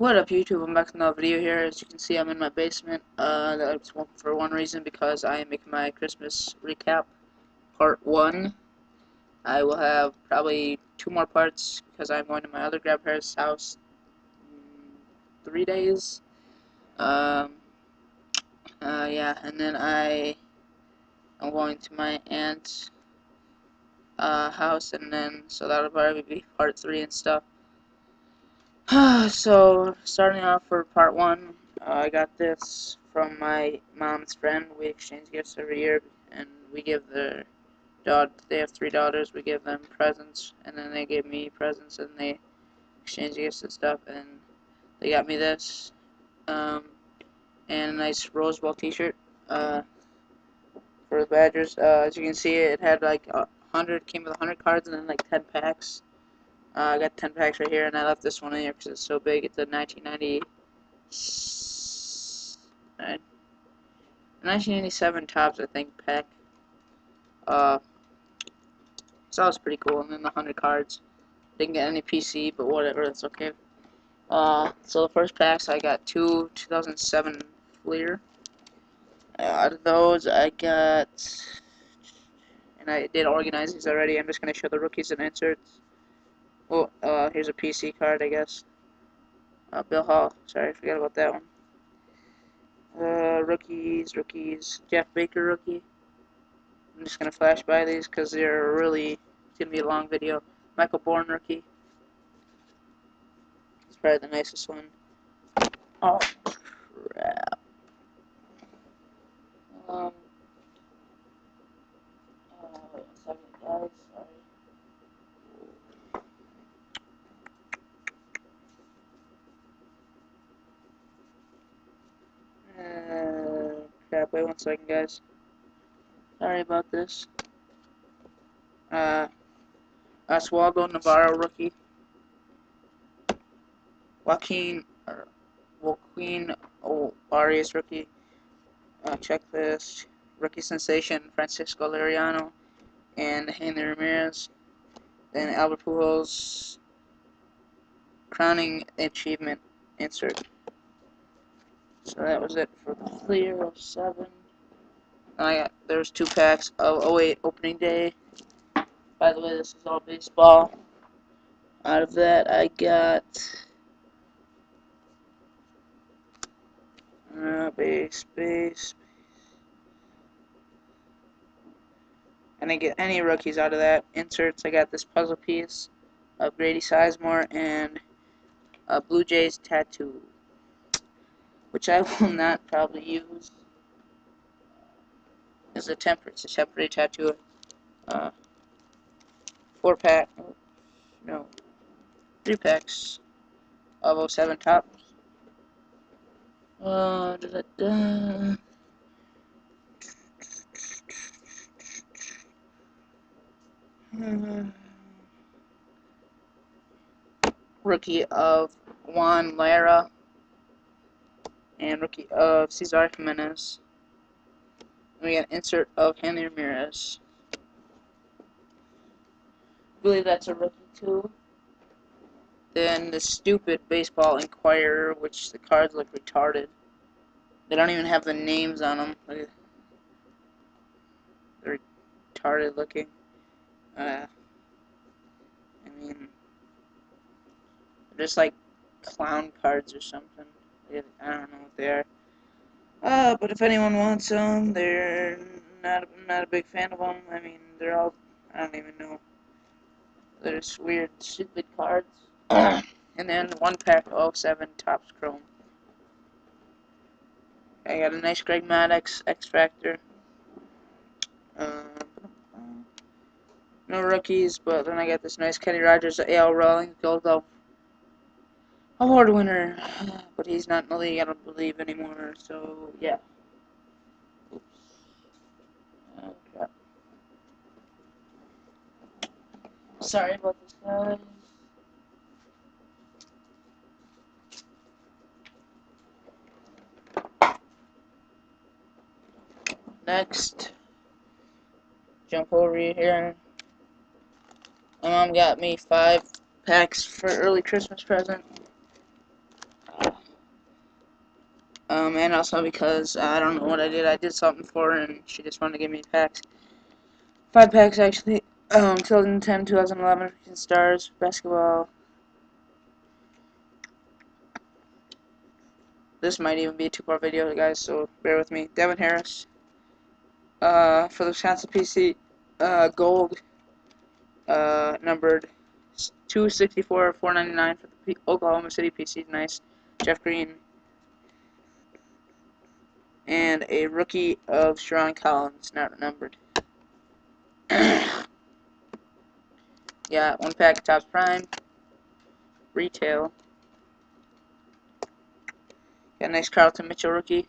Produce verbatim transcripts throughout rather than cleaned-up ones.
What up, YouTube? I'm back with another video here. As you can see, I'm in my basement. Uh, that's one, for one reason, because I am making my Christmas recap, part one. I will have probably two more parts because I'm going to my other grandparents' house in three days. Um, uh, yeah, and then I am going to my aunt's uh, house, and then so that'll probably be part three and stuff. So, starting off for part one, uh, I got this from my mom's friend. We exchange gifts every year, and we give their daughter, they have three daughters, we give them presents, and then they give me presents, and they exchange gifts and stuff, and they got me this, um, and a nice Rose Bowl t-shirt, uh, for the Badgers. Uh, as you can see, it had like a hundred, came with a hundred cards, and then like ten packs. Uh, I got ten packs right here, and I left this one in here because it's so big. It's a nineteen ninety, nineteen eighty-seven Topps, I think, pack. Uh, so that was pretty cool. And then the one hundred cards. Didn't get any P C, but whatever, that's okay. Uh, so the first packs, I got two two thousand seven Fleer. Uh, out of those, I got, and I did organize these already. I'm just going to show the rookies and inserts. Oh, uh, here's a P C card, I guess. Uh, Bill Hall. Sorry, I forgot about that one. Uh, rookies, rookies. Jeff Baker rookie. I'm just gonna flash by these because they're really, it's gonna be a long video. Michael Bourne rookie. He's probably the nicest one. Oh crap. Um. Uh, wait one second, guys. Sorry. Uh, crap. Wait one second, guys. Sorry about this. Uh, Oswaldo Navarro rookie. Joaquin, or Joaquin O. Arias rookie. Uh, checklist. Rookie sensation Francisco Liriano and Henry Ramirez. Then Albert Pujols crowning achievement insert. So that was it for the Fleer oh seven. I got, there's two packs of oh eight opening day. By the way, this is all baseball. Out of that, I got uh, base, base. I didn't get any rookies out of that. Inserts, I got this puzzle piece of Grady Sizemore and a Blue Jays tattoo, which I will not probably use. It's a temper, it's a temporary tattoo. Uh, four pack, oh, no, three packs of oh seven Topps. Uh, da, da, da. Hmm. Rookie of Juan Lara and rookie of Cesar Jimenez. And we got an insert of Henry Ramirez. I believe that's a rookie too. Then the stupid Baseball Inquirer, which the cards look retarded. They don't even have the names on them. They're retarded looking. Uh, I mean, they're just like clown cards or something. I don't know what they are. Uh, but if anyone wants them, they're not. I'm not a big fan of them. I mean, they're all. I don't even know. They're just weird, stupid cards. And then one pack of oh seven Topps Chrome. I got a nice Greg Maddux X Factor. Uh, no rookies, but then I got this nice Kenny Rogers A L Rawlings Gold Glove Award winner. But he's not in the league, I don't believe, anymore. So, yeah. Oops. Oh, crap. Sorry about this, guys. Next, jump over here. My mom got me five packs for early Christmas present. Um, and also because uh, I don't know what I did. I did something for her, and she just wanted to give me packs. Five packs, actually. Um, twenty ten, twenty eleven, Freaking Stars, basketball. This might even be a two-part video, guys, so bear with me. Devin Harris. Uh, for the Wisconsin P C, uh, gold. Uh, numbered two sixty-four, four ninety-nine for the P Oklahoma City P C. Nice. Jeff Green. And a rookie of Sharon Collins, not numbered. Yeah, one pack Topps Prime. Retail. Got a nice Carlton Mitchell rookie.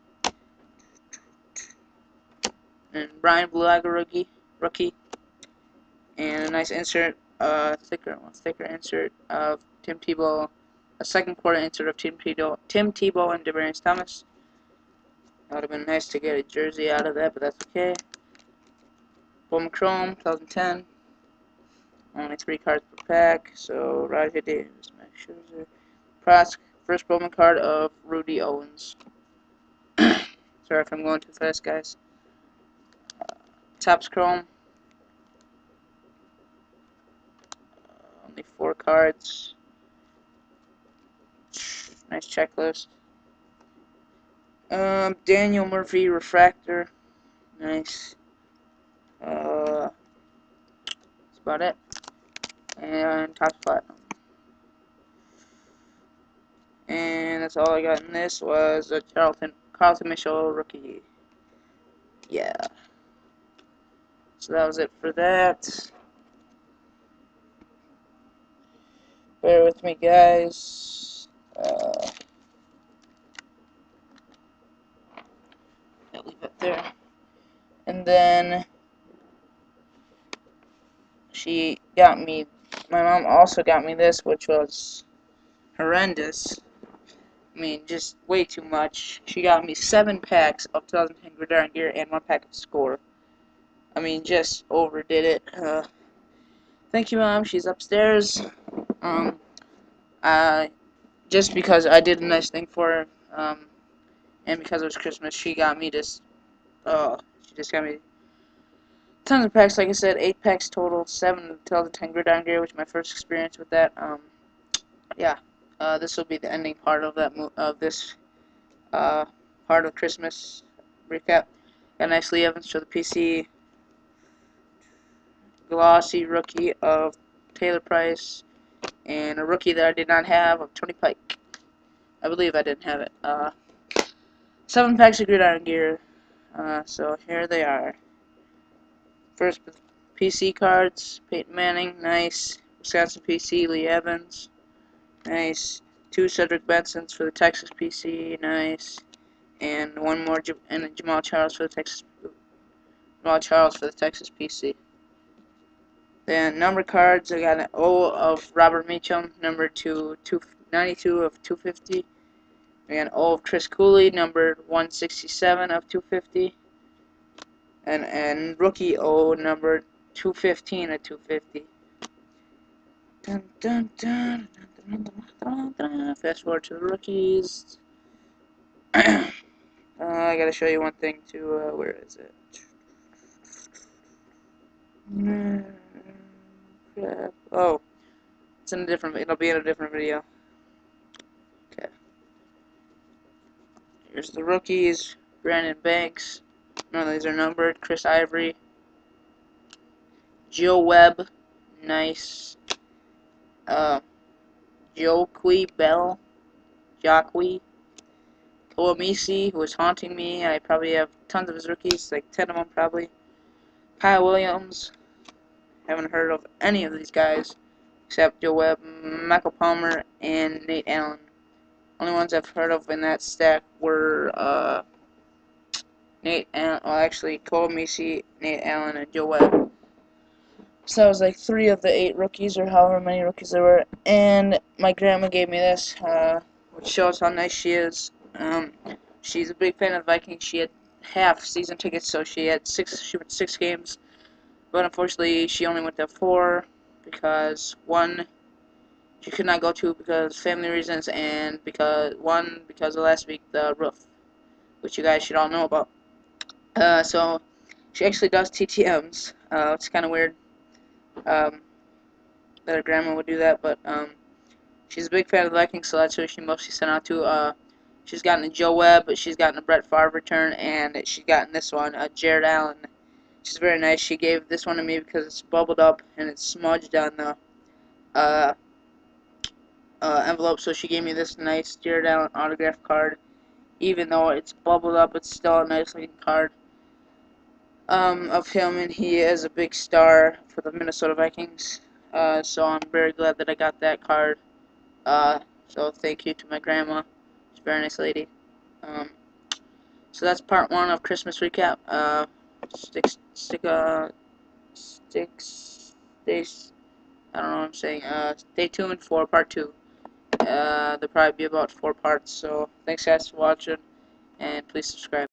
And Brian Bulaga rookie. Rookie. And a nice insert, uh, sticker, one sticker insert of Tim Tebow. A second quarter insert of Tim Tebow, Tim Tebow and Demaryius Thomas. That would have been nice to get a jersey out of that, but that's okay. Bowman Chrome, twenty ten. Only three cards per pack. So Rajay Davis, Max Scherzer, Prosk. First Bowman card of Rudy Owens. Sorry if I'm going too fast, guys. Uh, Topps Chrome. Uh, only four cards. Nice checklist. Um, Daniel Murphy Refractor. Nice. Uh, that's about it. And Topps Platinum. And that's all I got in this was a Carlton Carlton Mitchell rookie. Yeah. So that was it for that. Bear with me, guys. Uh, I'll leave it there. And then she got me. My mom also got me this, which was horrendous. I mean, just way too much. She got me seven packs of twenty ten Gridiron Gear and one pack of Score. I mean, just overdid it. Uh, thank you, Mom. She's upstairs. Um, uh, just because I did a nice thing for her, um, and because it was Christmas, she got me this. Uh, she just got me tons of packs. Like I said, eight packs total. Seven twenty ten Gridiron Gear, which is my first experience with that. Um, yeah. Uh, this will be the ending part of that mo of this uh, part of Christmas recap. Got a nice Lee Evans for the P C. Glossy rookie of Taylor Price. And a rookie that I did not have of Tony Pike. I believe I didn't have it. Uh, seven packs of Gridiron Gear. Uh, so here they are. First P C cards. Peyton Manning. Nice. Wisconsin P C. Lee Evans. Nice. Two Cedric Bensons for the Texas P C. Nice. And one more, and Jamal Charles for the Texas. Jamal Charles for the Texas P C. Then number cards, I got an O of Robert Meacham, number two, two ninety-two of two fifty. I got an O of Chris Cooley, numbered one sixty-seven of two fifty. And and rookie O, numbered two fifteen of two fifty. Dun, dun, dun, dun, dun, dun, dun. Fast forward to the rookies. uh, I gotta show you one thing too. Uh, where is it? Crap. Oh, it's in a different. It'll be in a different video. Okay. Here's the rookies. Brandon Banks. None of these are numbered. Chris Ivory. Joe Webb. Nice. Uh, Joaquin Bell. Joaquin. Oamisi, who is haunting me. I probably have tons of his rookies, like ten of them probably. Kyle Williams. Haven't heard of any of these guys except Joe Webb, Michael Palmer, and Nate Allen. Only ones I've heard of in that stack were uh, Nate Allen, well actually Cole Misi, Nate Allen, and Joe Webb. So that was like three of the eight rookies, or however many rookies there were. And my grandma gave me this, uh, which shows how nice she is. Um, she's a big fan of the Vikings. She had half season tickets, so she had six. She went six games, but unfortunately she only went to four because one she could not go to because family reasons, and because one because of last week the roof, which you guys should all know about. Uh, so she actually does T T Ms. Uh, it's kind of weird um, that her grandma would do that, but um, she's a big fan of the Vikings, so that's who she mostly sent out to. Uh, she's gotten a Joe Webb, but she's gotten a Brett Favre return, and she's gotten this one, a Jared Allen. She's very nice. She gave this one to me because it's bubbled up and it's smudged on the uh, uh, envelope, so she gave me this nice Jared Allen autograph card. Even though it's bubbled up, it's still a nice looking card um, of him, and he is a big star for the Minnesota Vikings. Uh, so I'm very glad that I got that card. Uh, so thank you to my grandma. She's a very nice lady. Um, so that's part one of Christmas recap. Uh, stick, stick, uh, sticks, stays. I don't know what I'm saying. Uh, stay tuned for part two. Uh, there'll probably be about four parts. So thanks guys for watching, and please subscribe.